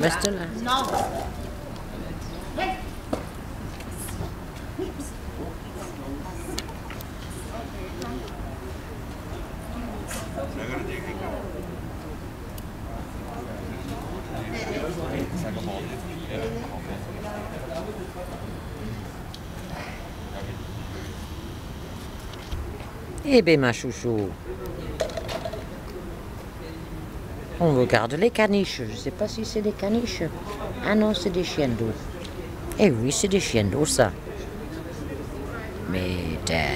Reste là. Non. Eh bien, ma chouchou, on regarde les caniches. Je ne sais pas si c'est des caniches. Ah non, c'est des chiens d'eau. Eh oui, c'est des chiens d'eau, ça. Mais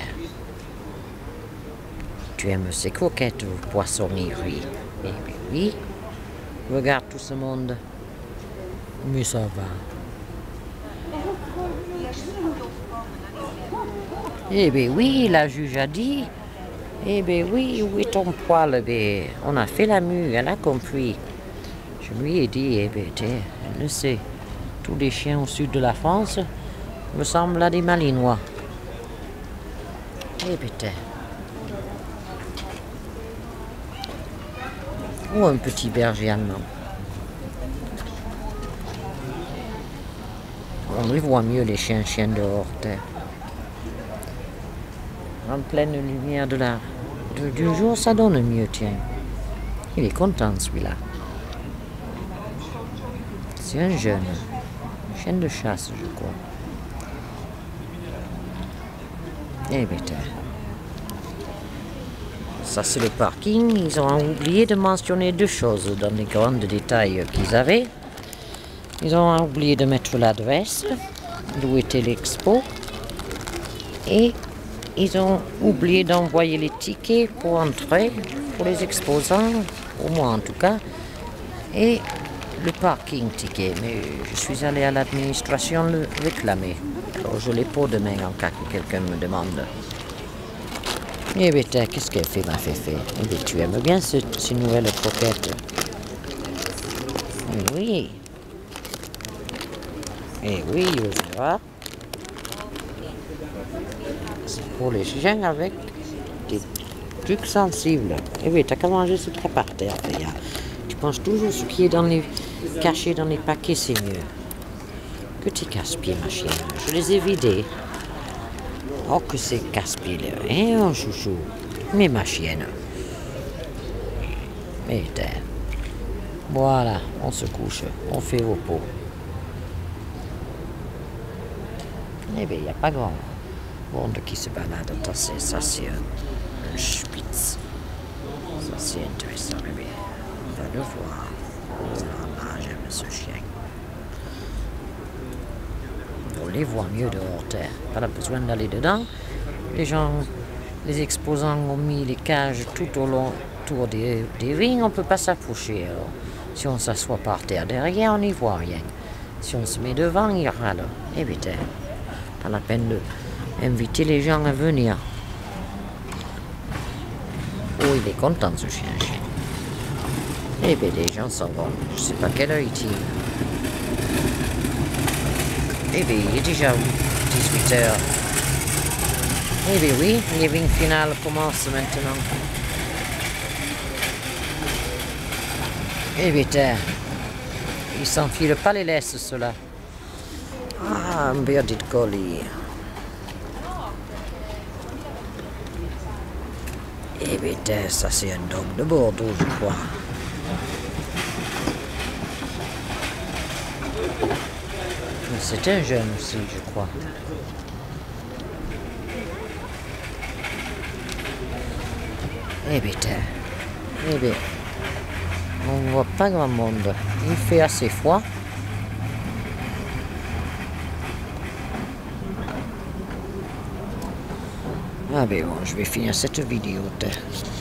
tu aimes ces coquettes aux poissonneries. Eh bien oui. Regarde tout ce monde. Mais ça va. Eh bien oui, la juge a dit. Eh bien oui, où est ton poil? Eh bien, on a fait la mue, elle a compris. Je lui ai dit, eh bien, elle le sait. Tous les chiens au sud de la France ressemblent à des malinois. Eh bien, ou un petit berger allemand. On les voit mieux, les chiens dehors. En pleine lumière du jour, ça donne mieux, tiens. Il est content, celui-là. C'est un jeune chien de chasse, je crois. Eh bien, ça c'est le parking. Ils ont oublié de mentionner deux choses dans les grands détails qu'ils avaient. Ils ont oublié de mettre l'adresse, d'où était l'expo. Et ils ont oublié d'envoyer les tickets pour entrer, pour les exposants, au moins en tout cas, et le parking ticket. Mais je suis allé à l'administration le réclamer. Alors je l'ai pour demain en cas que quelqu'un me demande. Eh bien, qu'est-ce qu'elle fait, ma féfé? Eh bien, tu aimes bien ces nouvelles croquettes. Oui. Eh oui, je vois. C'est pour les chiens avec des trucs sensibles. Eh oui, t'as qu'à manger ce qu'il y a par terre. Tu penses toujours ce qui est caché dans les paquets, c'est mieux. Que tu casse-pieds, ma chienne. Je les ai vidés. Oh, que c'est casse-pieds, hein, mon chouchou. Mais ma chienne. Mais voilà, on se couche, on fait repos. Eh bien, il n'y a pas grand monde qui se balade. Ça, c'est un spitz. Ça, c'est intéressant. Mais on va le voir. Ah, j'aime ce chien. On les voit mieux dehors terre. Pas besoin d'aller dedans. Les gens, les exposants ont mis les cages tout autour des rings. On ne peut pas s'approcher. Alors, si on s'assoit par terre derrière, on n'y voit rien. Si on se met devant, il râle. Eh bien, pas la peine d'inviter les gens à venir. Oh, il est content ce chien. Eh bien, les gens s'en vont. Je ne sais pas quelle heure il tire. Eh bien, il est déjà 18h. Eh bien oui, les rings finales commencent maintenant. Eh bien, ils s'enfilent pas les laisses, ceux-là. Ah, un bearded collie. Eh bien, ça c'est un dog de Bordeaux, je crois. C'est un jeune aussi, je crois. Eh bien, on ne voit pas grand monde. Il fait assez froid. Ah ben bon, je vais finir cette vidéo.